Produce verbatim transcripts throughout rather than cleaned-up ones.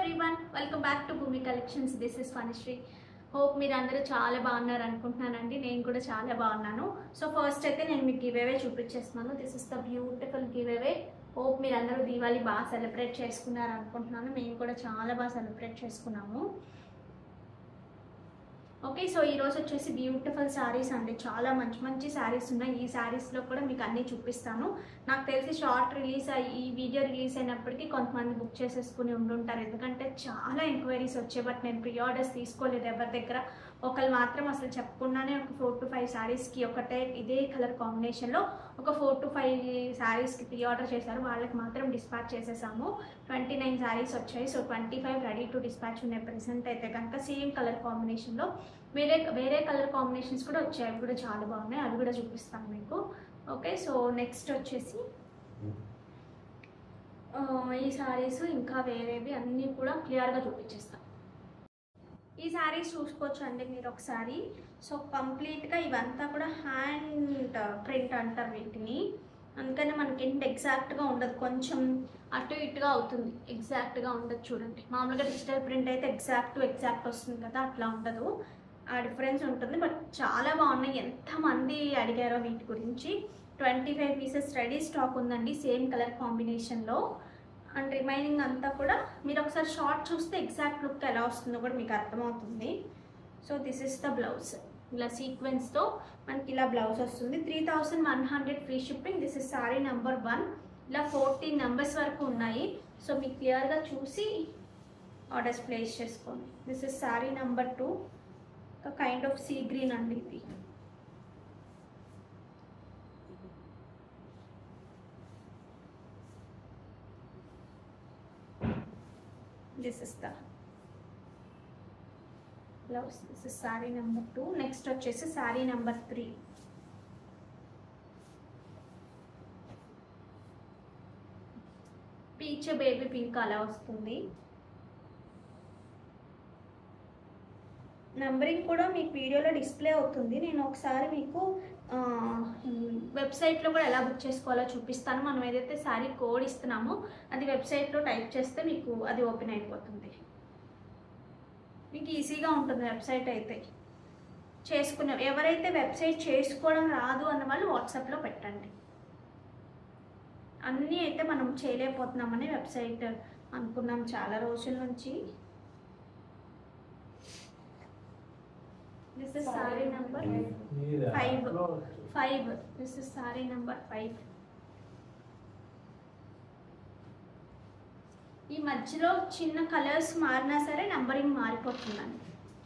Everyone, welcome back to Bhoomi collections. This is Phanisri. Hope మీరు అందరూ చాలా బాగున్నారు అనుకుంటున్నానండి. నేను కూడా చాలా బాగున్నాను. సో ఫస్ట్ అయితే నేను మీకు గివ్ అవే చూపించేస్తున్నాను. This is the beautiful give away. Hope మీరు అందరూ దీవాళి బాగా సెలబ్రేట్ చేసుకున్నారు అనుకుంటున్నాను. మేము కూడా చాలా బాగా సెలబ్రేట్ చేసుకున్నాము. ఓకే, సో ఈరోజు వచ్చేసి బ్యూటిఫుల్ శారీస్ అండి. చాలా మంచి మంచి శారీస్ ఉన్నాయి. ఈ శారీస్లో కూడా మీకు అన్నీ చూపిస్తాను. నాకు తెలిసి షార్ట్ రిలీజ్ అయ్యి ఈ వీడియో రిలీజ్ అయినప్పటికీ కొంతమంది బుక్ చేసేసుకుని ఉండుంటారు, ఎందుకంటే చాలా ఎంక్వైరీస్ వచ్చాయి. బట్ నేను ప్రీ ఆర్డర్స్ తీసుకోలేదు ఎవరి దగ్గర. ఒకళ్ళు మాత్రం అసలు చెప్పకుండానే ఒక ఫోర్ టు ఫైవ్ శారీస్కి ఒకటే ఇదే కలర్ కాంబినేషన్లో ఒక ఫోర్ టు ఫైవ్ శారీస్కి ప్రీ ఆర్డర్ చేశారు. వాళ్ళకి మాత్రం డిస్పాచ్ చేసేసాము. ట్వంటీ నైన్ శారీస్ వచ్చాయి. So twenty five ready to dispatch ఉన్నాయి. ప్రెసెంట్ అయితే కనుక సేమ్ కలర్ కాంబినేషన్లో వేరే వేరే కలర్ కాంబినేషన్స్ కూడా వచ్చాయి. అవి కూడా చాలా బాగున్నాయి. అవి కూడా చూపిస్తాను మీకు. ఓకే, సో నెక్స్ట్ వచ్చేసి ఈ శారీస్ ఇంకా వేరేవి అన్నీ కూడా క్లియర్గా చూపించేస్తాను. ఈ శారీస్ చూసుకోవచ్చు అండి మీరు ఒకసారి. సో కంప్లీట్గా ఇవంతా కూడా హ్యాండ్ ప్రింట్ అంటారు వీటిని, అందుకని మనకి ఏంటి ఎగ్జాక్ట్గా ఉండదు, కొంచెం అటు ఇటుగా అవుతుంది. ఎగ్జాక్ట్గా ఉండదు. చూడండి, మామూలుగా డిజిటల్ ప్రింట్ అయితే ఎగ్జాక్ట్ ఎగ్జాక్ట్ వస్తుంది కదా, అట్లా ఉండదు. ఆ డిఫరెన్స్ ఉంటుంది. బట్ చాలా బాగున్నాయి. ఎంతమంది అడిగారో వీటి గురించి. Twenty five pieces ready stock ఉందండి సేమ్ కలర్ కాంబినేషన్లో. అండ్ రిమైనింగ్ అంతా కూడా మీరు ఒకసారి షార్ట్ చూస్తే ఎగ్జాక్ట్ లుక్ ఎలా వస్తుందో కూడా మీకు అర్థమవుతుంది. So this is the blouse. ఇలా సీక్వెన్స్తో మనకి ఇలా బ్లౌజ్ వస్తుంది. Three thousand one hundred free shipping. This is sorry number one. ఇలా ఫోర్టీన్ నెంబర్స్ వరకు ఉన్నాయి. సో మీకు క్లియర్గా చూసి ఆర్డర్స్ ప్లేస్ చేసుకోండి. This is sorry number two. Kind of sea green అండి ఇది. This is the blouse. This is sorry number two. Next వచ్చేసి sari number three. Peach baby pink అలా వస్తుంది. నంబరింగ్ కూడా మీకు వీడియోలో డిస్ప్లే అవుతుంది. నేను ఒకసారి మీకు వెబ్సైట్లో కూడా ఎలా బుక్ చేసుకోవాలో చూపిస్తాను. మనం ఏదైతే శారీ కోడ్ ఇస్తున్నామో అది వెబ్సైట్లో టైప్ చేస్తే మీకు అది ఓపెన్ అయిపోతుంది. మీకు ఈజీగా ఉంటుంది వెబ్సైట్ అయితే. చేసుకునే ఎవరైతే వెబ్సైట్ చేసుకోవడం రాదు అన్న వాళ్ళు వాట్సాప్లో పెట్టండి. అన్నీ అయితే మనం చేయలేకపోతున్నామని వెబ్సైట్ అనుకున్నాం చాలా రోజుల నుంచి. This is saree number five. Five. This is saree number five. ఈ మధ్యలో చిన్న కలర్స్ మారినా సరే నంబరింగ్ మారిపోతుందండి.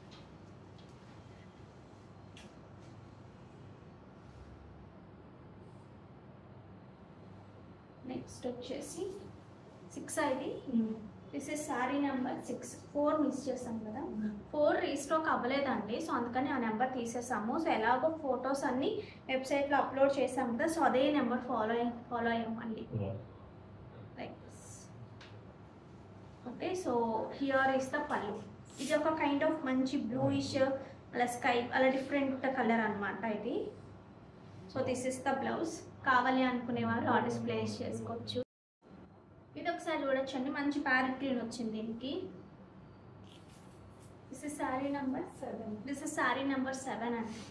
నెక్స్ట్ వచ్చేసి సిక్స్ ఇది. This is sorry number six. Four miss చేసాం కదా, ఫోర్ రీస్టాక్ అవ్వలేదండి. సో అందుకని ఆ నెంబర్ తీసేసాము. సో ఎలాగో ఫొటోస్ అన్నీ వెబ్సైట్లో అప్లోడ్ చేసాం కదా, సో అదే నెంబర్ ఫాలో ఫాలో అయ్యామండి. Like okay, so here is the pallu. ఇది ఒక కైండ్ ఆఫ్ మంచి బ్లూయిష్ అలా స్కై అలా డిఫరెంట్ కలర్ అనమాట ఇది. So this is the blouse. కావాలి అనుకునేవారు ఆర్డర్స్ ప్లేస్ చేసుకోవచ్చు. ఇది ఒకసారి చూడొచ్చండి, మంచి ప్యారెట్ గ్రీన్ వచ్చింది దీనికి. This is sorry number seven. This is sorry number seven అండి.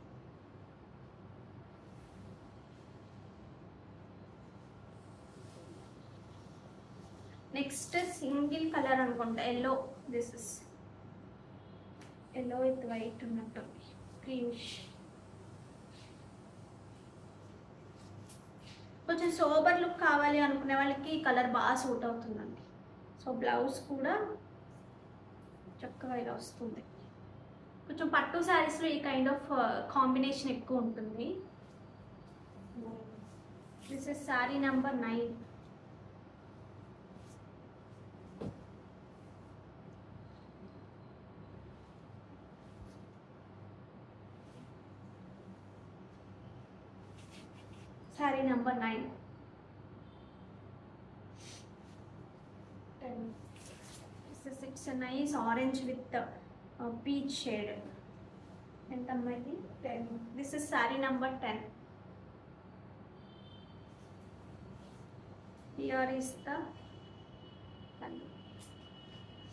నెక్స్ట్ సింగిల్ కలర్ అనుకుంటా, yellow. This is yellow with white ఉన్నట్టుంది, క్రీమిష్. కొంచెం సోబర్ లుక్ కావాలి అనుకునే వాళ్ళకి ఈ కలర్ బాగా సూట్ అవుతుందండి. సో బ్లౌజ్ కూడా చక్కగా ఇలా వస్తుంది. కొంచెం పట్టు శారీస్లో ఈ కైండ్ ఆఫ్ కాంబినేషన్ ఎక్కువ ఉంటుంది. This is sorry number nine. Saree number nine. ten. This is it's a nice orange with the uh, peach shade. And ten. This is saree number ten. Here is the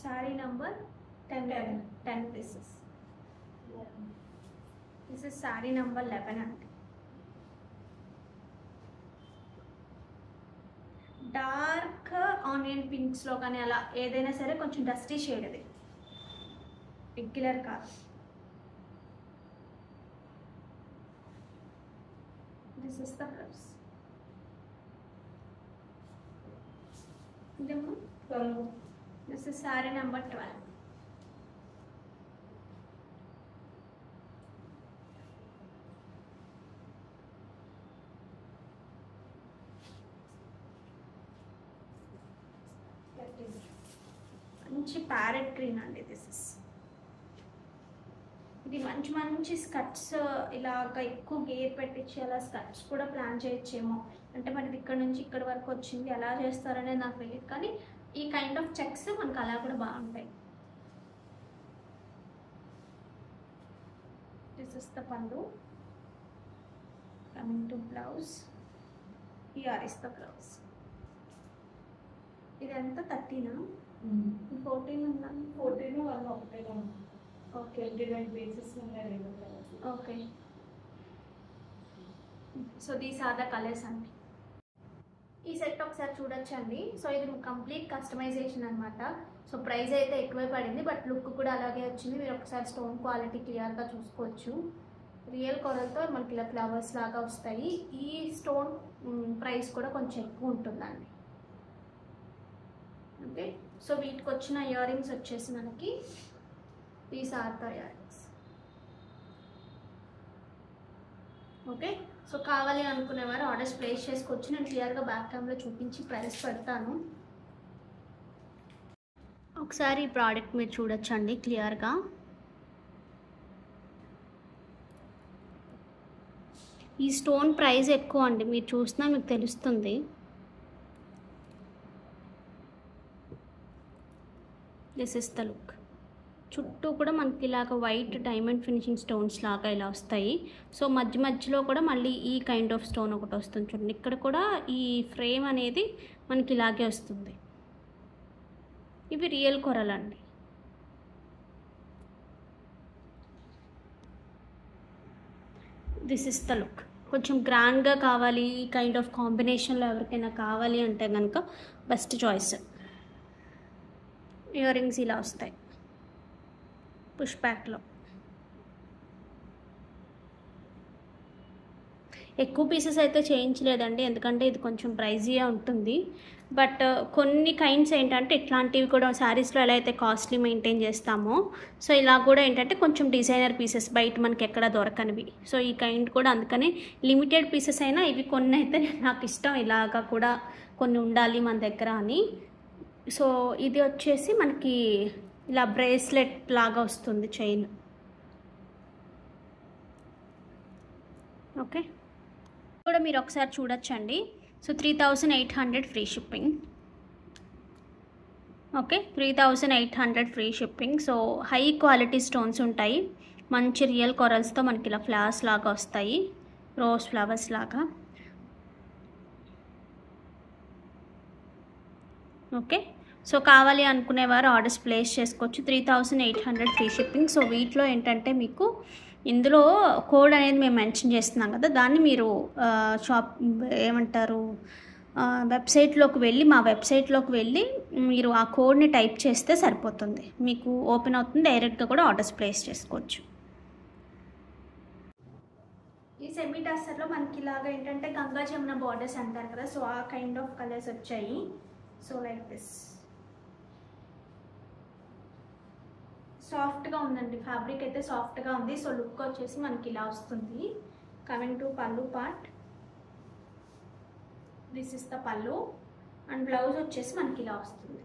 saree number ten ten pieces. This is saree number eleven అండి. Dark onion పింక్స్లో కానీ అలా ఏదైనా సరే కొంచెం dusty shade అది, regular కాదు. This is the blouse. This is saree number twelve. మంచి ప్యారెట్ గ్రీన్ అండి. దిస్ ఇస్ ఇది మంచి మంచి స్కర్ట్స్ ఇలాగ ఎక్కువ గేర్ పెట్టించి అలా స్కర్ట్స్ కూడా ప్లాన్ చేయొచ్చేమో. అంటే మనది ఇక్కడ నుంచి ఇక్కడ వరకు వచ్చింది, ఎలా చేస్తారనేది నాకు తెలియదు, కానీ ఈ కైండ్ ఆఫ్ చెక్స్ మనకు అలా కూడా బాగుంటాయి. This is the pallu. Coming to blouse, here is the blouse. ఇది ఎంత థర్టీనా ఫోర్టీన్ ఉందా? ఫోర్టీన్ వన్ ఒకటే ఓకే డివైడ్ బేసిస్ ఉన్నాయి. Okay, so these are the colours అండి. ఈ సెట్ ఒకసారి చూడొచ్చండి. సో ఇది కంప్లీట్ కస్టమైజేషన్ అనమాట. సో ప్రైస్ అయితే ఎక్కువే పడింది, బట్ లుక్ కూడా అలాగే వచ్చింది. మీరు ఒకసారి స్టోన్ క్వాలిటీ క్లియర్గా చూసుకోవచ్చు. రియల్ కొరలతో మనకి ఇలా ఫ్లవర్స్ లాగా వస్తాయి. ఈ స్టోన్ ప్రైస్ కూడా కొంచెం ఎక్కువ ఉంటుందండి. ఓకే, సో వీటికి వచ్చిన ఇయర్ రింగ్స్ వచ్చేసి మనకి these are the ear rings. Okay, so కావాలి అనుకునేవారు ఆర్డర్స్ ప్లేస్ చేసుకోవచ్చు. నేను క్లియర్గా బ్యాక్ క్యామ్లో చూపించి ప్రైస్ పెడతాను. ఒకసారి ఈ ప్రోడక్ట్ మీరు చూడొచ్చండి క్లియర్గా. ఈ స్టోన్ ప్రైస్ ఎక్కువ అండి, మీరు చూసినా మీకు తెలుస్తుంది. This is the look. చుట్టూ కూడా మనకి ఇలాగ వైట్ డైమండ్ ఫినిషింగ్ స్టోన్స్ లాగా ఇలా వస్తాయి. సో మధ్య మధ్యలో కూడా మళ్ళీ ఈ కైండ్ ఆఫ్ స్టోన్ ఒకటి వస్తుంది చూడండి. ఇక్కడ కూడా ఈ ఫ్రేమ్ అనేది మనకి ఇలాగే వస్తుంది. ఇవి రియల్ కొరలు అండి. This is the look. కొంచెం గ్రాండ్గా కావాలి, ఈ కైండ్ ఆఫ్ కాంబినేషన్లో ఎవరికైనా కావాలి అంటే కనుక బెస్ట్ చాయిస్. ఇయర్ రింగ్స్ ఇలా వస్తాయి పుష్ బ్యాక్లో. ఎక్కువ పీసెస్ అయితే చేయించలేదండి, ఎందుకంటే ఇది కొంచెం ప్రైజీగా ఉంటుంది. బట్ కొన్ని కైండ్స్ ఏంటంటే ఇట్లాంటివి కూడా శారీస్లో ఎలా అయితే కాస్ట్లీ మెయింటైన్ చేస్తామో, సో ఇలా కూడా ఏంటంటే కొంచెం డిజైనర్ పీసెస్ బయట మనకి ఎక్కడ దొరకనివి. సో ఈ కైండ్ కూడా అందుకని లిమిటెడ్ పీసెస్ అయినా ఇవి కొన్ని అయితే నాకు ఇష్టం, ఇలాగా కూడా కొన్ని ఉండాలి మన దగ్గర అని. సో ఇది వచ్చేసి మనకి ఇలా బ్రేస్లెట్ లాగా వస్తుంది చైన్. ఓకే, కూడా మీరు ఒకసారి చూడొచ్చండి. So three thousand eight hundred free shipping. Okay, three thousand eight hundred free shipping. So high quality stones ఉంటాయి, మంచి రియల్ కొరల్స్తో మనకి ఇలా ఫ్లవర్స్ లాగా వస్తాయి, రోజ్ ఫ్లవర్స్ లాగా. ఓకే, సో కావాలి అనుకునేవారు ఆర్డర్స్ ప్లేస్ చేసుకోవచ్చు. Three thousand eight hundred free shipping. So వీటిలో ఏంటంటే మీకు ఇందులో కోడ్ అనేది మేము మెన్షన్ చేస్తున్నాం కదా, దాన్ని మీరు షాప్ ఏమంటారు వెబ్సైట్లోకి వెళ్ళి మా వెబ్సైట్లోకి వెళ్ళి మీరు ఆ కోడ్ని టైప్ చేస్తే సరిపోతుంది, మీకు ఓపెన్ అవుతుంది. డైరెక్ట్గా కూడా ఆర్డర్స్ ప్లేస్ చేసుకోవచ్చు. ఈ సెమీ టస్సర్లో మనకి ఇలాగా ఏంటంటే గంగా జమున బార్డర్స్ అంటారు కదా, సో ఆ కైండ్ ఆఫ్ కలర్స్ వచ్చాయి. సో లైక్ దిస్ సాఫ్ట్గా ఉందండి, ఫ్యాబ్రిక్ అయితే సాఫ్ట్గా ఉంది. సో లుక్ వచ్చేసి మనకి ఇలా వస్తుంది. Coming to pallu part, this is the pallu and blouse వచ్చేసి మనకి ఇలా వస్తుంది.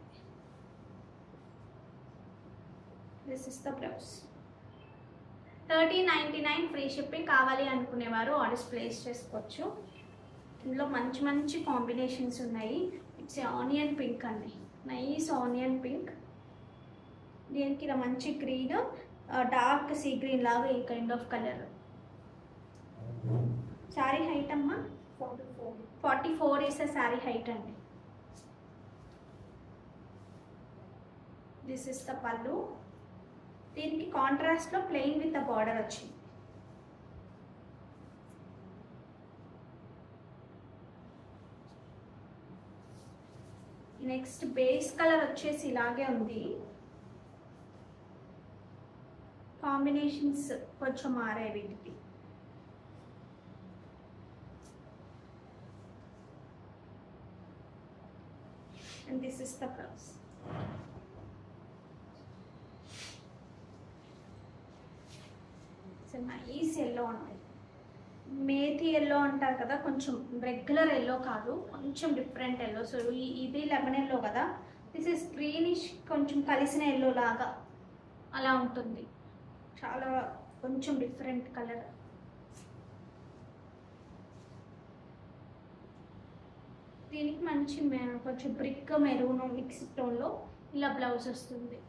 This is the blouse. Thirteen ninety nine free shipping. కావాలి అనుకునేవారు ఆర్డర్స్ ప్లేస్ చేసుకోవచ్చు. ఇందులో మంచి మంచి కాంబినేషన్స్ ఉన్నాయి. ఇట్స్ ఆనియన్ పింక్ అండి, నైస్ ఆనియన్ పింక్. దీనికి ఇలా మంచి గ్రీన్, డార్క్ సీ గ్రీన్ లాగా ఈ kind of colour. Saree height అమ్మా forty four forty four is saree height అండి. This is the pallu. దీనికి కాంట్రాస్ట్లో ప్లెయిన్ విత్ ద బార్డర్ వచ్చింది. నెక్స్ట్ బేస్ కలర్ వచ్చేసి ఇలాగే ఉంది. కాంబినేషన్స్ కొంచెం మారాయి వీటికి. And this is the blouse. Nice yellow ఉంటుంది. మేథీ ఎల్లో అంటారు కదా, కొంచెం రెగ్యులర్ ఎల్లో కాదు, కొంచెం డిఫరెంట్ ఎల్లో. సో ఇది లెమన్ ఎల్లో కదా, దిస్ ఇస్ గ్రీనిష్, కొంచెం కలిసిన ఎల్లో లాగా అలా ఉంటుంది. చాలా కొంచెం డిఫరెంట్ కలర్. దీనికి మంచి కొంచెం బ్రిక్ మెరూన్ మిక్స్ టోన్లో ఇలా బ్లౌజ్ వస్తుంది.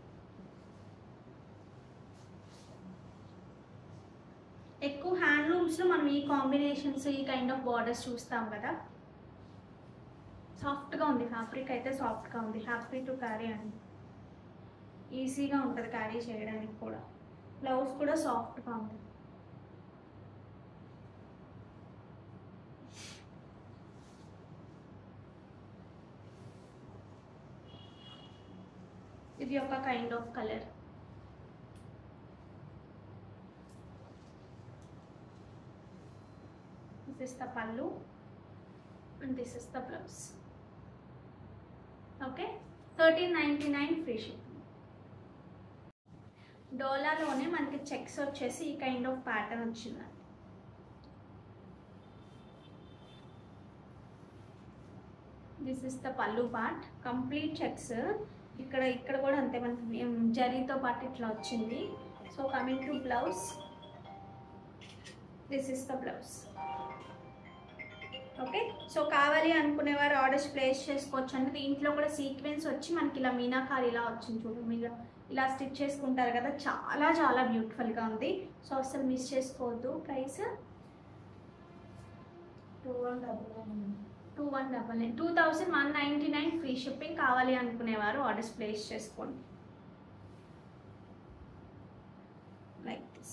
ఎక్కువ హ్యాండ్లూమ్స్లో మనం ఈ కాంబినేషన్స్, ఈ కైండ్ ఆఫ్ బార్డర్స్ చూస్తాం కదా. సాఫ్ట్గా ఉంది ఫ్యాబ్రిక్ అయితే, సాఫ్ట్గా ఉంది. హ్యాపీ టు క్యారీ అండి, ఈజీగా ఉంటుంది క్యారీ చేయడానికి కూడా. బ్లౌజ్ కూడా సాఫ్ట్గా ఉంది. ఇది ఒక kind of colour. This is the pallu and this is the blouse. Okay, thirteen ninety-nine free shipping. డోలాలోనే మనకి చెక్స్ వచ్చేసి ఈ కైండ్ ఆఫ్ ప్యాటర్న్ వచ్చిందండి. This is the pallu part, complete checks. ఇక్కడ ఇక్కడ కూడా అంతే, మనకి జరీతో పాటు ఇట్లా వచ్చింది. So coming to blouse, this is the blouse. Okay, so కావాలి అనుకునేవారు ఆర్డర్స్ ప్లేస్ చేసుకోవచ్చు అండి. దీంట్లో కూడా సీక్వెన్స్ వచ్చి మనకి ఇలా మీనాకారి ఇలా వచ్చింది చూడండి, మీరు ఇలా స్టిచ్ చేసుకుంటారు కదా, చాలా చాలా బ్యూటిఫుల్గా ఉంది. సో అసలు మిస్ చేసుకోవద్దు. Price two one double nine two one double nine two thousand one ninety nine free shipping. కావాలి అనుకునేవారు ఆర్డర్స్ ప్లేస్ చేసుకోండి. లైక్ దిస్,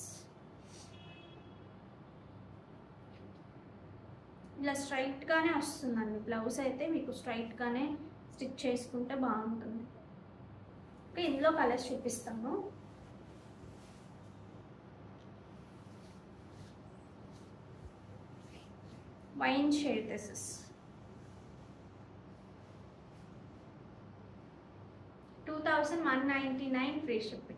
ఇలా స్ట్రైట్గానే వస్తుందండి బ్లౌజ్ అయితే. మీకు స్ట్రైట్గానే స్టిచ్ చేసుకుంటే బాగుంటుంది. ఓకే, ఇందులో కలర్స్ చూపిస్తాను. Wine shade, this is two thousand one ninety nine free shipping.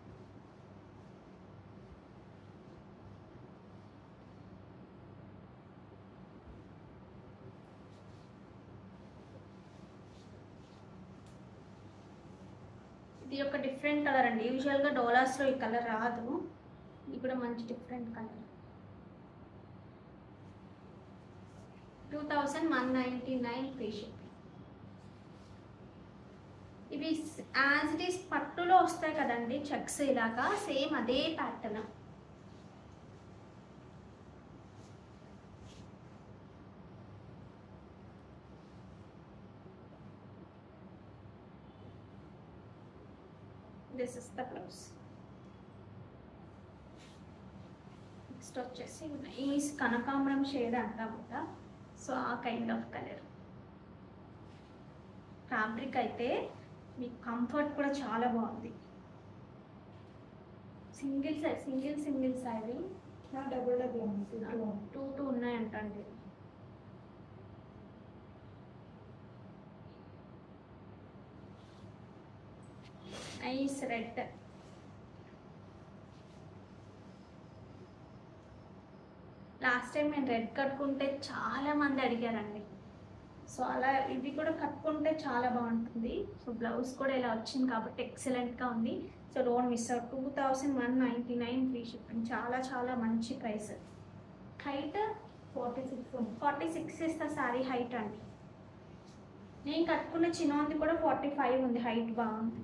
ఇది ఒక డిఫరెంట్ కలర్ అండి. యూజువల్గా డోలాస్లో ఈ కలర్ రాదు, ఇది కూడా మంచి different colour. Two thousand one ninety nine free shipping. ఇవి యాజ్ ఇట్ ఈస్ పట్టులో వస్తాయి కదండి చెక్స్, ఇలాగా సేమ్ అదే pattern. This is the blouse. Next వచ్చేసి నైస్ కనకాంబరం షేడ్ అంటాం కదా, సో ఆ కైండ్ ఆఫ్ కలర్. ఫ్యాబ్రిక్ అయితే మీకు కంఫర్ట్ కూడా చాలా బాగుంది. Single side single single side double double ఉంది, టూ టూ ఉన్నాయంటండి. Nice red. లాస్ట్ టైం నేను రెడ్ కట్టుకుంటే చాలా మంది అడిగారండి. సో అలా ఇది కూడా కట్టుకుంటే చాలా బాగుంటుంది. సో బ్లౌజ్ కూడా ఇలా వచ్చింది కాబట్టి ఎక్సలెంట్గా ఉంది. So don't miss out. Two thousand one ninety nine free shipping. చాలా చాలా మంచి ప్రైస్. హైట్ ఫార్టీ సిక్స్ ఉంది. Forty six is the saree height అండి. నేను కట్టుకున్న చిన్నది కూడా ఫార్టీ ఫైవ్ ఉంది, హైట్ బాగుంది.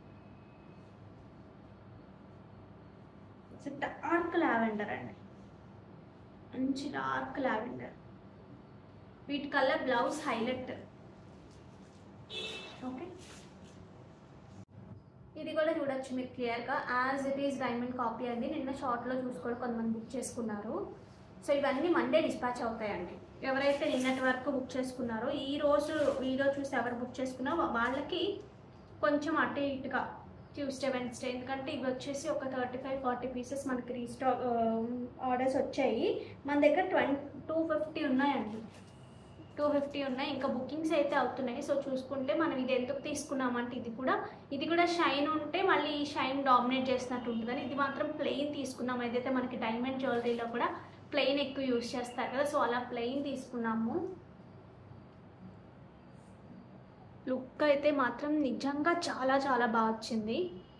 సో డార్క్ లావెండర్ అండి, మంచి డార్క్ లావెండర్. వీటి కలర్ బ్లౌజ్ హైలైట్. ఓకే, ఇది కూడా చూడొచ్చు మీరు క్లియర్గా, as it is diamond copy అండి. నిన్న షార్ట్లో చూసుకోవడం కొంతమంది బుక్ చేసుకున్నారు. సో ఇవన్నీ మండే డిస్పాచ్ అవుతాయండి. ఎవరైతే నిన్నటి వరకు బుక్ చేసుకున్నారో ఈ రోజు వీడియో చూసి ఎవరు బుక్ చేసుకున్నారో వాళ్ళకి కొంచెం అటు ఇటుగా ట్యూస్డే వెన్స్డే, ఎందుకంటే ఇవి వచ్చేసి ఒక థర్టీ ఫైవ్ ఫార్టీ పీసెస్ మనకి రీస్టాక్ ఆర్డర్స్ వచ్చాయి. మన దగ్గర ట్వంటీ టూ ఫిఫ్టీ ఉన్నాయండి, టూ ఫిఫ్టీ ఉన్నాయి. ఇంకా బుకింగ్స్ అయితే అవుతున్నాయి. సో చూసుకుంటే మనం ఇది ఎందుకు తీసుకున్నామంటే ఇది కూడా ఇది కూడా షైన్ ఉంటే మళ్ళీ ఈ షైన్ డామినేట్ చేసినట్టు ఉంటుందని ఇది మాత్రం ప్లెయిన్ తీసుకున్నాము. ఏదైతే మనకి డైమండ్ జ్యువెలరీలో కూడా ప్లెయిన్ ఎక్కువ యూజ్ చేస్తారు కదా, సో అలా ప్లెయిన్ తీసుకున్నాము. లుక్ అయితే మాత్రం నిజంగా చాలా చాలా బాగా వచ్చింది.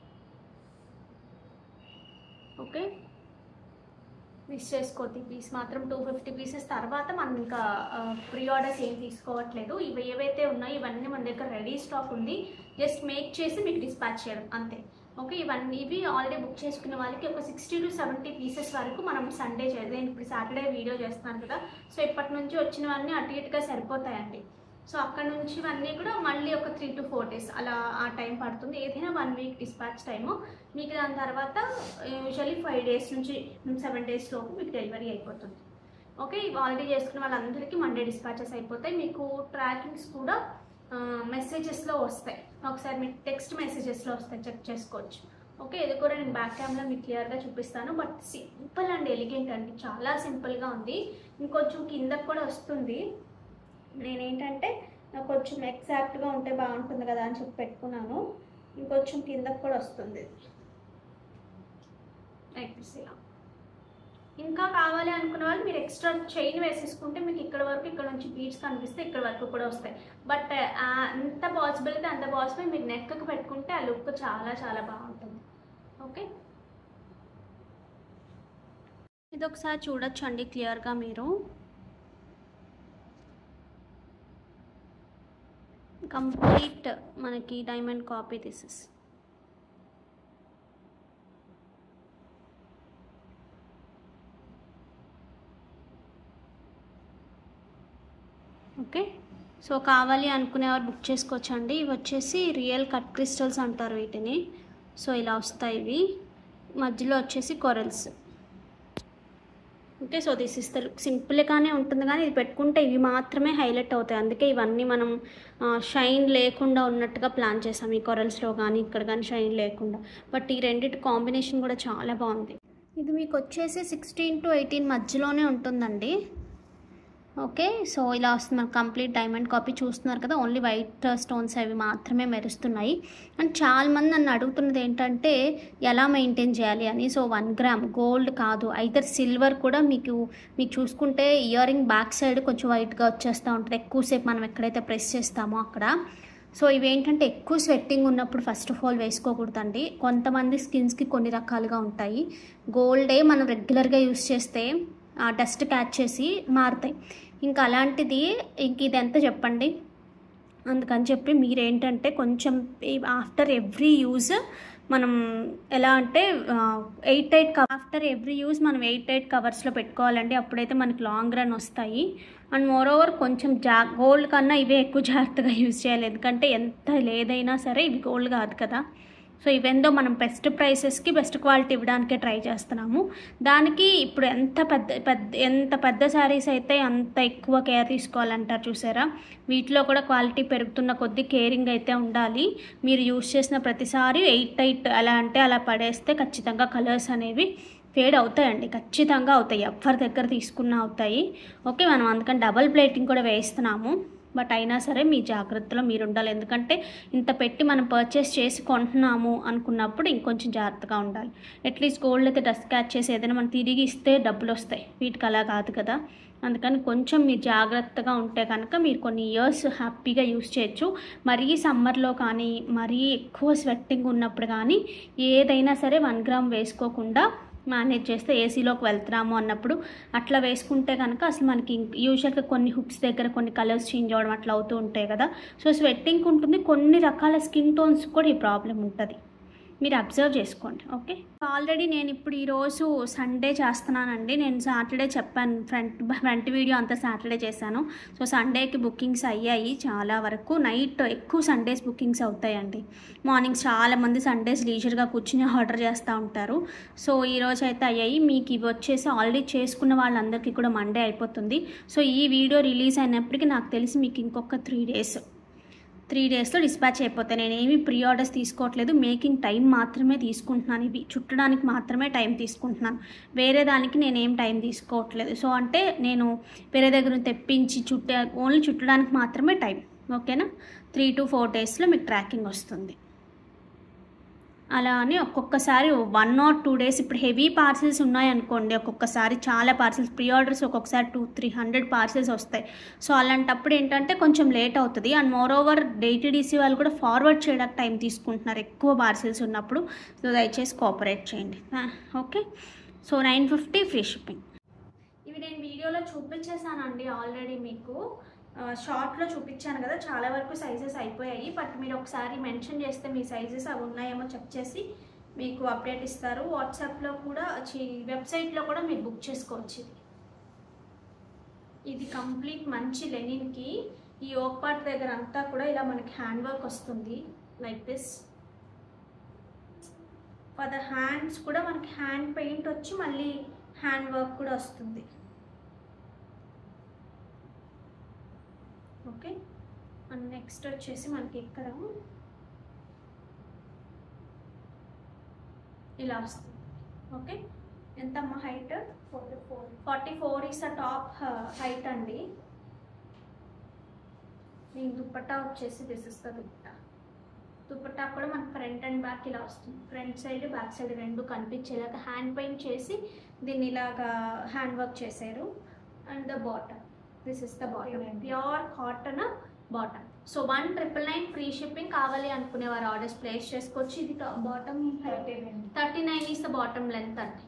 ఓకే, మిస్ చేసుకోవద్దు. పీస్ మాత్రం టూ ఫిఫ్టీ పీసెస్ తర్వాత మనం ఇంకా ప్రీ ఆర్డర్స్ ఏం తీసుకోవట్లేదు. ఇవి ఏవైతే ఉన్నాయో ఇవన్నీ మన దగ్గర రెడీ స్టాక్ ఉంది, జస్ట్ మేక్ చేసి మీకు డిస్పాచ్ చేయడం అంతే. ఓకే, ఇవన్నీ ఇవి ఆల్రెడీ బుక్ చేసుకున్న వాళ్ళకి ఒక సిక్స్టీ టు సెవెంటీ పీసెస్ వరకు మనం సండే చేయాలి. నేను ఇప్పుడు సాటర్డే వీడియో చేస్తాను కదా, సో ఇప్పటి నుంచి వచ్చినవన్నీ అటు ఇటుగా సరిపోతాయండి. సో అక్కడ నుంచి ఇవన్నీ కూడా మళ్ళీ ఒక త్రీ టు ఫోర్ డేస్ అలా ఆ టైం పడుతుంది. ఏదైనా వన్ వీక్ డిస్పాచ్ టైము. మీకు దాని తర్వాత యూజువల్లీ ఫైవ్ డేస్ నుంచి సెవెన్ డేస్లో మీకు డెలివరీ అయిపోతుంది. ఓకే, ఇవి ఆల్రెడీ చేసుకున్న వాళ్ళందరికీ మండే డిస్పాచెస్ అయిపోతాయి. మీకు ట్రాకింగ్స్ కూడా మెసేజెస్లో వస్తాయి, ఒకసారి మీకు టెక్స్ట్ మెసేజెస్లో వస్తాయి, చెక్ చేసుకోవచ్చు. ఓకే, ఇది కూడా నేను బ్యాక్ కెమెరా మీకు క్లియర్గా చూపిస్తాను. బట్ సింపుల్ అండ్ ఎలిగెంట్ అండి, చాలా సింపుల్గా ఉంది. ఇంకొంచెం కిందకు కూడా వస్తుంది. నేనేంటంటే నాకు కొంచెం ఎగ్జాక్ట్గా ఉంటే బాగుంటుంది కదా అని చెప్పి పెట్టుకున్నాను. ఇంకొంచెం కిందకు కూడా వస్తుంది. ఇలా ఇంకా కావాలి అనుకున్న వాళ్ళు మీరు ఎక్స్ట్రా చైన్ వేసేసుకుంటే మీకు ఇక్కడ వరకు ఇక్కడ నుంచి బీడ్స్ కనిపిస్తే ఇక్కడ వరకు కూడా వస్తాయి. బట్ అంత పాసిబుల్ అయితే అంత పాసిబుల్ మీరు నెక్కి పెట్టుకుంటే ఆ లుక్ చాలా చాలా బాగుంటుంది. ఓకే, ఇది ఒకసారి చూడొచ్చు అండి క్లియర్గా మీరు. కంప్లీట్ మనకి diamond copy this. Okay, so కావాలి అనుకునేవారు బుక్ చేసుకోవచ్చండి. ఇవి వచ్చేసి రియల్ కట్ క్రిస్టల్స్ అంటారు వీటిని. సో ఇలా వస్తాయి ఇవి, మధ్యలో వచ్చేసి corals. Okay, so this is the look. సింపుల్గానే ఉంటుంది కానీ ఇది పెట్టుకుంటే ఇవి మాత్రమే హైలైట్ అవుతాయి. అందుకే ఇవన్నీ మనం షైన్ లేకుండా ఉన్నట్టుగా ప్లాన్ చేసాం. ఈ కొరల్స్లో కానీ ఇక్కడ కానీ షైన్ లేకుండా. బట్ ఈ రెండింటి కాంబినేషన్ కూడా చాలా బాగుంది. ఇది మీకు వచ్చేసి సిక్స్టీన్ టు ఎయిటీన్ మధ్యలోనే ఉంటుందండి. ఓకే, సో ఇలా వస్తుంది మనకు కంప్లీట్ డైమండ్ కాపీ. చూస్తున్నారు కదా, ఓన్లీ వైట్ స్టోన్స్ అవి మాత్రమే మెరుస్తున్నాయి. అండ్ చాలామంది నన్ను అడుగుతున్నది ఏంటంటే ఎలా మెయింటైన్ చేయాలి అని. సో వన్ గ్రామ్ గోల్డ్ కాదు, ఐదర్ సిల్వర్ కూడా మీకు మీకు చూసుకుంటే ఇయర్ రింగ్ బ్యాక్ సైడ్ కొంచెం వైట్గా వచ్చేస్తూ ఉంటుంది ఎక్కువసేపు మనం ఎక్కడైతే ప్రెస్ చేస్తామో అక్కడ. సో ఇవేంటంటే ఎక్కువ స్వెట్టింగ్ ఉన్నప్పుడు ఫస్ట్ ఆఫ్ ఆల్ వేసుకోకూడదండి. కొంతమంది స్కిన్స్కి కొన్ని రకాలుగా ఉంటాయి. గోల్డే మనం రెగ్యులర్గా యూస్ చేస్తే డస్ట్ క్యాచ్ చేసి మారుతాయి. ఇంకా అలాంటిది ఇంక ఇది ఎంత చెప్పండి. అందుకని చెప్పి మీరేంటంటే కొంచెం ఆఫ్టర్ ఎవ్రీ యూజ్ మనం ఎలా అంటే air tight after every use మనం ఎయిట్ ఎయిట్ కవర్స్లో పెట్టుకోవాలండి. అప్పుడైతే మనకి లాంగ్ రన్ వస్తాయి. అండ్ మోర్ ఓవర్ కొంచెం జా గోల్డ్ కన్నా ఇవే ఎక్కువ జాగ్రత్తగా యూజ్ చేయాలి. ఎందుకంటే ఎంత లేదైనా సరే ఇవి గోల్డ్ కాదు కదా. సో ఇవెందో మనం బెస్ట్ ప్రైసెస్కి బెస్ట్ క్వాలిటీ ఇవ్వడానికే ట్రై చేస్తున్నాము. దానికి ఇప్పుడు ఎంత పెద్ద పెద్ద ఎంత పెద్ద శారీస్ అయితే అంత ఎక్కువ కేర్ తీసుకోవాలంటారు చూసారా. వీటిలో కూడా క్వాలిటీ పెరుగుతున్న కొద్దీ కేరింగ్ అయితే ఉండాలి. మీరు యూజ్ చేసిన ప్రతిసారి ఎయిట్ ఎయిట్ అలా అంటే అలా పడేస్తే ఖచ్చితంగా కలర్స్ అనేవి ఫేడ్ అవుతాయండి, ఖచ్చితంగా అవుతాయి. ఎవరి దగ్గర తీసుకున్నా అవుతాయి. ఓకే, మనం అందుకని డబల్ ప్లేటింగ్ కూడా వేస్తున్నాము. బట్ అయినా సరే మీ జాగ్రత్తలో మీరు ఉండాలి. ఎందుకంటే ఇంత పెట్టి మనం పర్చేస్ చేసి కొంటున్నాము అనుకున్నప్పుడు ఇంకొంచెం జాగ్రత్తగా ఉండాలి. అట్లీస్ట్ గోల్డ్ అయితే డస్ట్ క్యాచ్ చేసి ఏదైనా మనం తిరిగి ఇస్తే డబ్బులు వస్తాయి, వీటికి అలా కాదు కదా. అందుకని కొంచెం మీరు జాగ్రత్తగా ఉంటే కనుక మీరు కొన్ని ఇయర్స్ హ్యాపీగా యూస్ చేయొచ్చు. మరీ సమ్మర్లో కానీ మరీ ఎక్కువ స్వెట్టింగ్ ఉన్నప్పుడు కానీ ఏదైనా సరే వన్ గ్రామ్ వేసుకోకుండా మేనేజ్ చేస్తే ఏసీలోకి వెళ్తున్నాము అన్నప్పుడు అట్లా వేసుకుంటే కనుక అసలు మనకి యూజువల్గా కొన్ని హుక్స్ దగ్గర కొన్ని కలర్స్ చేంజ్ అవ్వడం అట్లా అవుతూ ఉంటాయి కదా. సో స్వెట్టింగ్ ఉంటుంది, కొన్ని రకాల స్కిన్ టోన్స్ కూడా ఈ ప్రాబ్లం ఉంటుంది. మీరు అబ్జర్వ్ చేసుకోండి. ఓకే, ఆల్రెడీ నేను ఇప్పుడు ఈరోజు సండే చేస్తున్నానండి. నేను సాటర్డే చెప్పాను, ఫ్రంట్ ఫ్రంట్ వీడియో అంతా సాటర్డే చేశాను. సో సండేకి బుకింగ్స్ అయ్యాయి చాలా వరకు. నైట్ ఎక్కువ సండేస్ బుకింగ్స్ అవుతాయండి. మార్నింగ్ చాలామంది సండేస్ లీజర్గా కూర్చుని ఆర్డర్ చేస్తూ ఉంటారు. సో ఈరోజు అయితే అయ్యాయి. మీకు ఇవి వచ్చేసి ఆల్రెడీ చేసుకున్న వాళ్ళందరికీ కూడా మండే అయిపోతుంది. సో ఈ వీడియో రిలీజ్ అయినప్పటికీ నాకు తెలిసి మీకు ఇంకొక త్రీ డేస్ త్రీ డేస్లో డిస్పాచ్ అయిపోతాయి. నేను ఏమి ప్రీ ఆర్డర్స్ తీసుకోవట్లేదు, మేకింగ్ టైం మాత్రమే తీసుకుంటున్నాను. ఇవి చుట్టడానికి మాత్రమే టైం తీసుకుంటున్నాను, వేరే దానికి నేనేం టైం తీసుకోవట్లేదు. సో అంటే నేను వేరే దగ్గర నుంచి తెప్పించి చుట్టే ఓన్లీ చుట్టడానికి మాత్రమే టైం. ఓకేనా, త్రీ టు ఫోర్ డేస్లో మీకు ట్రాకింగ్ వస్తుంది. అలా అని ఒక్కొక్కసారి వన్ ఆర్ టూ డేస్, ఇప్పుడు హెవీ పార్సిల్స్ ఉన్నాయనుకోండి, ఒక్కొక్కసారి చాలా పార్సిల్స్ ప్రీ ఆర్డర్స్ ఒక్కొక్కసారి టూ త్రీ హండ్రెడ్ పార్సిల్స్ వస్తాయి. సో అలాంటప్పుడు ఏంటంటే కొంచెం లేట్ అవుతుంది. అండ్ మోర్ ఓవర్ డేటీడీసీ వాళ్ళు కూడా ఫార్వర్డ్ చేయడానికి టైం తీసుకుంటున్నారు ఎక్కువ పార్సిల్స్ ఉన్నప్పుడు. సో దయచేసి కోఆపరేట్ చేయండి. Okay, so nine fifty free shipping. ఇవి నేను వీడియోలో చూపించేసానండి ఆల్రెడీ. మీకు షార్ట్లో చూపించాను కదా, చాలా వరకు సైజెస్ అయిపోయాయి. బట్ మీరు ఒకసారి మెన్షన్ చేస్తే మీ సైజెస్ అవి ఉన్నాయేమో చెక్ చేసి మీకు అప్డేట్ ఇస్తారు. వాట్సాప్లో కూడా, వెబ్సైట్లో కూడా మీరు బుక్ చేసుకోవచ్చు. ఇది ఇది కంప్లీట్ మంచి లెనిన్కి ఈ ఓక్ పార్ట్ దగ్గర అంతా కూడా ఇలా మనకి హ్యాండ్ వర్క్ వస్తుంది like this. For the hands కూడా మనకి హ్యాండ్ పెయింట్ వచ్చి మళ్ళీ హ్యాండ్ వర్క్ కూడా వస్తుంది. ఓకే, అండ్ నెక్స్ట్ వచ్చేసి మనకి ఇక్కడ ఇలా వస్తుంది. ఓకే, ఎంతమ్మా height? Forty four forty four is the top height అండి. దీని దుప్పట్టా వచ్చేసి this is the dupatta. Dupatta కూడా మనకి ఫ్రంట్ అండ్ బ్యాక్ ఇలా వస్తుంది. ఫ్రంట్ సైడ్ బ్యాక్ సైడ్ రెండు కనిపించేలాగా హ్యాండ్ పెయింట్ చేసి దీన్ని ఇలాగా హ్యాండ్ వర్క్ చేశారు. And the bottom, this is the bottom, pure cotton bottom. So one triple nine free shipping. కావాలి అనుకునేవారు ఆర్డర్స్ ప్లేస్ చేసుకోవచ్చు. ఇది bottom thirty nine is the bottom length అండి.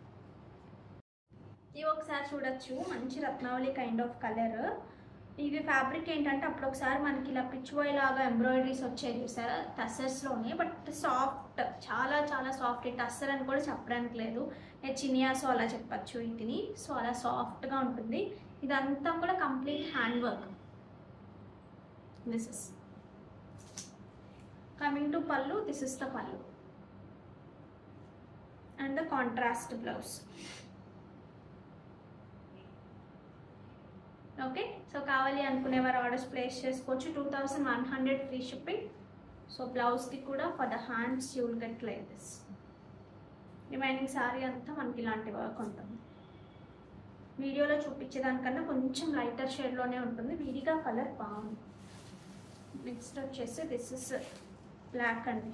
ఇవి ఒకసారి చూడొచ్చు, మంచి రత్నావళి కైండ్ ఆఫ్ కలర్. ఇవి ఫ్యాబ్రిక్ ఏంటంటే అప్పుడు ఒకసారి మనకి ఇలా పిచ్చువై లాగా ఎంబ్రాయిడరీస్ వచ్చాయి చూసారా టస్సర్స్లోనే. బట్ సాఫ్ట్, చాలా చాలా సాఫ్ట్. టస్సర్ అని కూడా చెప్పడానికి లేదు, చినియాసో అలా చెప్పచ్చు వీటిని. సో అలా సాఫ్ట్గా ఉంటుంది. ఇదంతా కూడా complete hand work. This is coming to pallu. This is the pallu and the contrast blouse. Okay, so కావాలి అనుకునేవారు ఆర్డర్స్ ప్లేస్ చేసుకోవచ్చు. Two thousand one hundred free shipping. So బ్లౌజ్కి కూడా for the hands you will get like this. Remaining saree అంతా మనకి ఇలాంటి work ఉంటుంది. వీడియోలో చూపించేదానికన్నా కొంచెం లైటర్ షేడ్లోనే ఉంటుంది. విడిగా కలర్ బాగుంది. నెక్స్ట్ వచ్చేసి దిస్ ఇస్ బ్లాక్ అండి.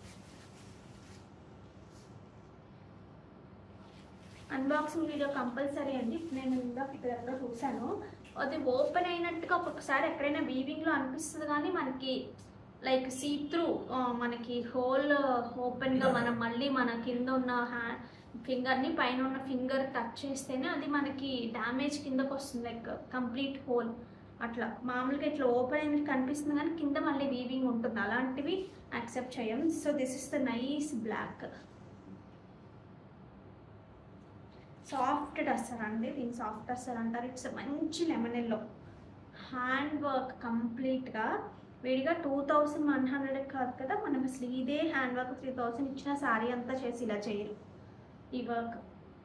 అన్బాక్సింగ్ వీడియో కంపల్సరీ అండి. నేను ఇందాక ఇక్కడ చూసాను, అది ఓపెన్ అయినట్టుగా ఒక్కొక్కసారి ఎక్కడైనా వీవింగ్లో అనిపిస్తుంది, కానీ మనకి లైక్ సీ త్రూ మనకి హోల్ ఓపెన్గా మనం మళ్ళీ మన కింద ఉన్న హ్యాండ్ ఫింగర్ని పైన ఉన్న ఫింగర్ టచ్ చేస్తేనే అది మనకి డ్యామేజ్ కిందకు వస్తుంది, లైక్ కంప్లీట్ హోల్. అట్లా మామూలుగా ఇట్లా ఓపెన్ అయినట్టు కనిపిస్తుంది కానీ కింద మళ్ళీ వీవింగ్ ఉంటుంది. అలాంటివి యాక్సెప్ట్ చేయం. So this is the nice black. Soft tussar అండి, దీన్ని సాఫ్ట్ టస్సర్ అంటారు. ఇట్స్ మంచి లెమన్ ఎల్లో హ్యాండ్ వర్క్ కంప్లీట్గా. విడిగా టూ థౌసండ్ వన్ హండ్రెడ్ కాదు కదా, మనం అసలు ఇదే హ్యాండ్ వర్క్ త్రీ థౌసండ్ ఇచ్చిన శారీ అంతా చేసి ఇలా చేయరు ఈ work.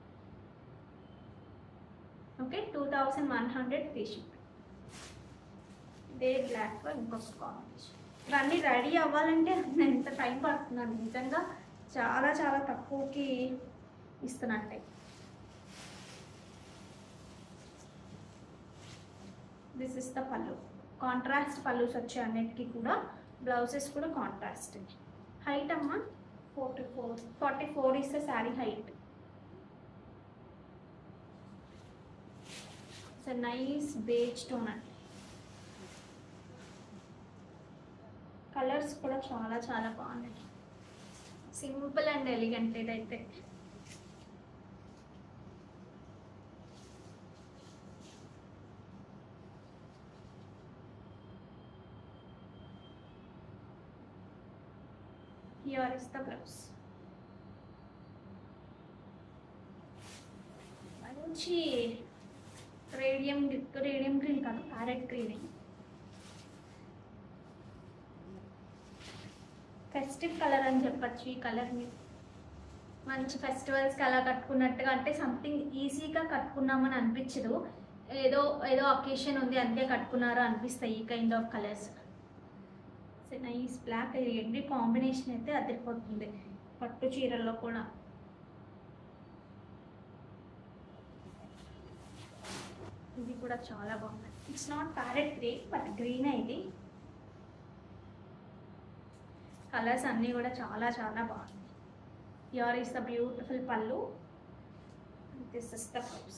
Okay, two thousand one hundred free shipping. ఇదే బ్లాక్ ఇంకొక కాంబినేషన్. ఇవన్నీ రెడీ అవ్వాలంటే ఎంత టైం పడుతుందండి నిజంగా. చాలా చాలా తక్కువకి ఇస్తున్నట్టే. This is the pallu. Contrast pallus వచ్చాయి అన్నిటికీ కూడా. బ్లౌజెస్ కూడా కాంట్రాస్ట్. హైట్ అమ్మా forty four forty four is the sari height. It's nice beige tone అండి. కలర్స్ కూడా చాలా చాలా బాగున్నాయి. సింపుల్ అండ్ ఎలిగెంట్ ఇదైతే. Here is the blouse. మంచి రేడియం రేడియం గ్రీన్ కాదు, ప్యారెట్ గ్రీన్. ఫెస్టివ్ కలర్ అని చెప్పచ్చు ఈ కలర్ని. మంచి ఫెస్టివల్స్కి అలా కట్టుకున్నట్టుగా, అంటే సంథింగ్ ఈజీగా కట్టుకున్నామని అనిపించదు. ఏదో ఏదో అకేషన్ ఉంది అంతే కట్టుకున్నారో అనిపిస్తాయి ఈ kind of colours. Nice black. ఇది రెండు కాంబినేషన్ అయితే అదిరిపోతుంది పట్టు చీరల్లో కూడా. ఇది కూడా చాలా బాగుంది. It's not parrot green but green ఇది. కలర్స్ అన్నీ కూడా చాలా చాలా బాగుంది. Here is the beautiful pallu. This is the blouse.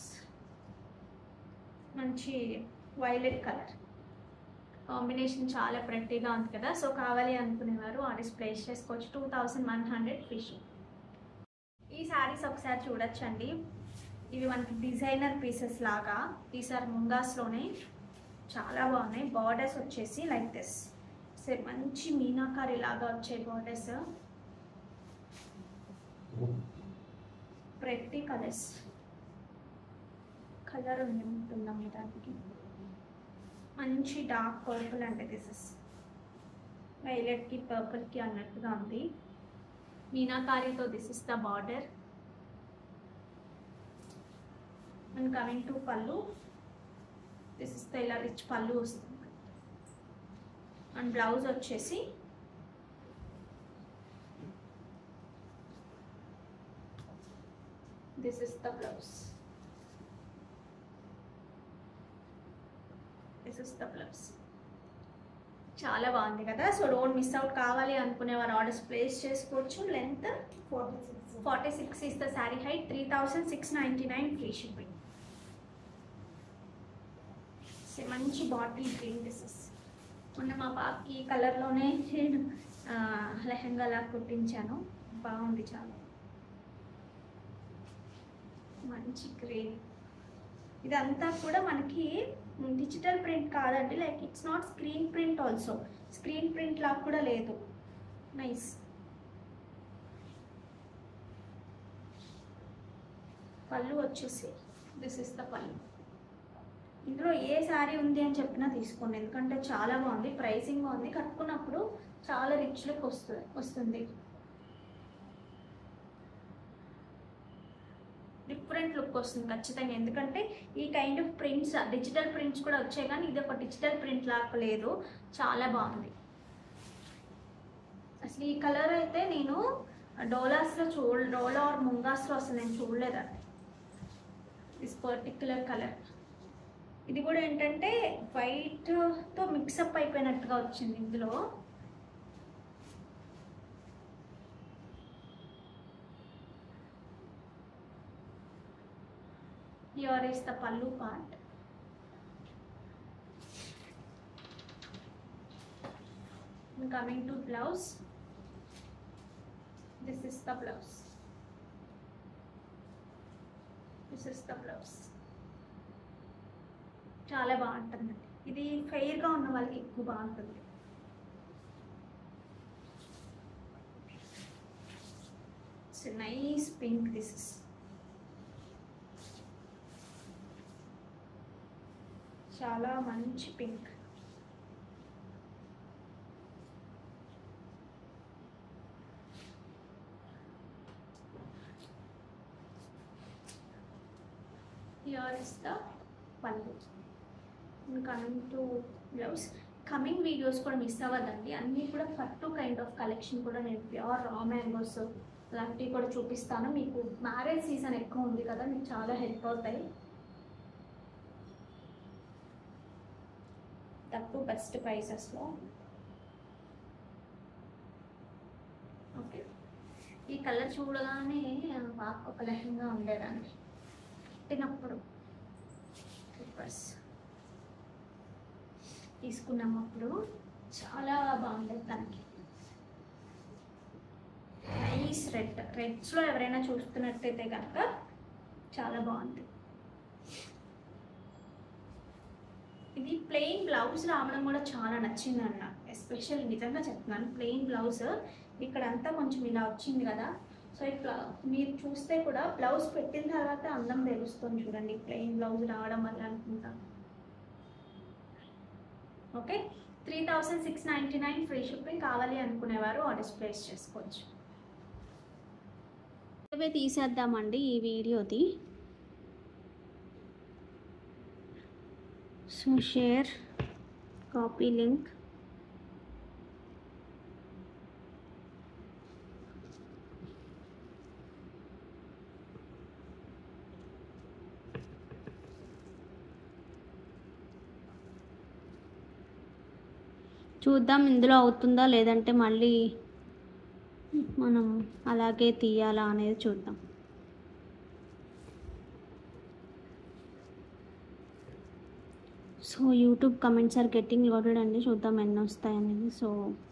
మంచి వైలెట్ కలర్ కాంబినేషన్ చాలా ప్రెట్టీగా ఉంది కదా. సో కావాలి అనుకునేవారు ఆర్డర్స్ ప్లేస్ చేసుకోవచ్చు. Two thousand one hundred free ship. ఈ శారీస్ ఒకసారి చూడొచ్చండి. ఇవి మనకి డిజైనర్ పీసెస్ లాగా. ఈసారి ముంగాస్లోనే చాలా బాగున్నాయి. బార్డర్స్ వచ్చేసి లైక్ దిస్. సో మంచి మీనాకారి లాగా వచ్చే బార్డర్స్. Pretty colours. కలర్ ఉంటుందమ్మ దానికి. మంచి డార్క్ పర్పుల్, అంటే దిస్ ఇస్ వైలెట్కి పర్పుల్కి అన్నట్టుగా ఉంది. మీనాకారితో this is the border. And coming to pallu, this is the ఇలా రిచ్ పళ్ళు వస్తుంది. అండ్ బ్లౌజ్ వచ్చేసి this is the blouse. This is the blouse. చాలా బాగుంది కదా. So don't miss out. కావాలి అనుకునే వారు ఆర్డర్స్ ప్లేస్ చేసుకోవచ్చు. Length forty six forty six is the sari height. Three thousand six ninety nine free shipping. మంచి bottle green dresses. మొన్న మా పాపకి ఈ కలర్లోనే నేను లెహంగాలా కుట్టించాను. బాగుంది చాలా. మంచి గ్రీన్. ఇదంతా కూడా మనకి డిజిటల్ ప్రింట్ కాదండి. Like it's not screen print also. Screen print లాగా కూడా లేదు. నైస్. పళ్ళు వచ్చేసి దిస్ ఇస్ ద పళ్ళు. ఇందులో ఏ శారీ ఉంది అని చెప్పినా తీసుకోండి, ఎందుకంటే చాలా బాగుంది. ప్రైసింగ్ బాగుంది. కట్టుకున్నప్పుడు చాలా రిచ్ లుక్ వస్తుంది వస్తుంది డిఫరెంట్ లుక్ వస్తుంది ఖచ్చితంగా. ఎందుకంటే ఈ kind of prints digital prints కూడా వచ్చాయి, కానీ ఇది ఒక డిజిటల్ ప్రింట్ లాగా లేదు. చాలా బాగుంది అసలు. ఈ కలర్ అయితే నేను డోలాస్లో చూడ డోలా ఆర్ ముంగాస్లో అసలు నేను చూడలేదండి దిస్ పర్టిక్యులర్ కలర్. ఇది కూడా ఏంటంటే వైట్తో మిక్సప్ అయిపోయినట్టుగా వచ్చింది ఇందులో. Here is the pallu part. And coming to blouse, this is the blouse. This is the blouse. చాలా బాగుంటుంది. ఇది ఫెయిర్గా ఉన్న వాళ్ళకి ఎక్కువ బాగుంటుంది. It's nice pink. This is చాలా మంచి pink. Here is the pallu. Coming to blouse. Coming videos కూడా మిస్ అవ్వదండి. అన్నీ కూడా పట్టు కైండ్ ఆఫ్ కలెక్షన్ కూడా నేను ప్యూర్ రా మ్యాంగోస్ అలాంటివి కూడా చూపిస్తాను. మీకు మ్యారేజ్ సీజన్ ఎక్కువ ఉంది కదా, మీకు చాలా హెల్ప్ అవుతాయి. తక్కువ బెస్ట్ ప్రైసెస్లో. ఓకే, ఈ కలర్ చూడగానే బాగా ఒక లెహంగా ఉండేదాన్ని పుట్టినప్పుడు. బస్ తీసుకున్నప్పుడు చాలా బాగుండేది తనకి. Nice red. రెడ్స్లో ఎవరైనా చూస్తున్నట్టయితే కనుక చాలా బాగుంది. ఇది ప్లెయిన్ బ్లౌజ్ రావడం కూడా చాలా నచ్చింది అన్న, ఎస్పెషల్ నిజంగా చెప్తున్నాను. ప్లెయిన్ బ్లౌజ్ ఇక్కడ అంతా కొంచెం ఇలా వచ్చింది కదా, సో ఇట్లా మీరు చూస్తే కూడా బ్లౌజ్ పెట్టిన తర్వాత అందం తెలుస్తుంది చూడండి, ప్లెయిన్ బ్లౌజ్ రావడం వల్ల అనుకుంటా. Okay, three thousand six ninety nine free shipping. కావాలి అనుకునేవారు ఆర్డర్స్ ప్లేస్ చేసుకోవచ్చు. ఇవే తీసేద్దామండి ఈ వీడియోది. So share, copy link. చూద్దాం ఇందులో అవుతుందా లేదంటే మళ్ళీ మనం అలాగే తీయాలా అనేది చూద్దాం. So YouTube comments are getting loaded అండి, చూద్దాం ఎన్ని వస్తాయి అనేది. So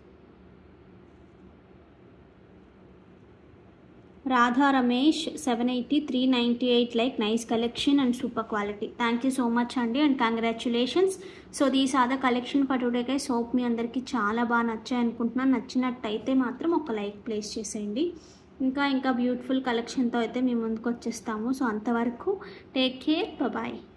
Radha Ramesh seven eighty three ninety eight like nice collection and super quality. Thank you so much అండి and congratulations. So these are the collection for today guys. Hope మీ అందరికీ చాలా బాగా నచ్చాయి అనుకుంటున్నాను. నచ్చినట్టయితే మాత్రం ఒక లైక్ ప్లేస్ చేసేయండి. ఇంకా ఇంకా బ్యూటిఫుల్ కలెక్షన్తో అయితే మేము ముందుకు వచ్చేస్తాము. సో అంతవరకు టేక్ కేర్, బాయ్.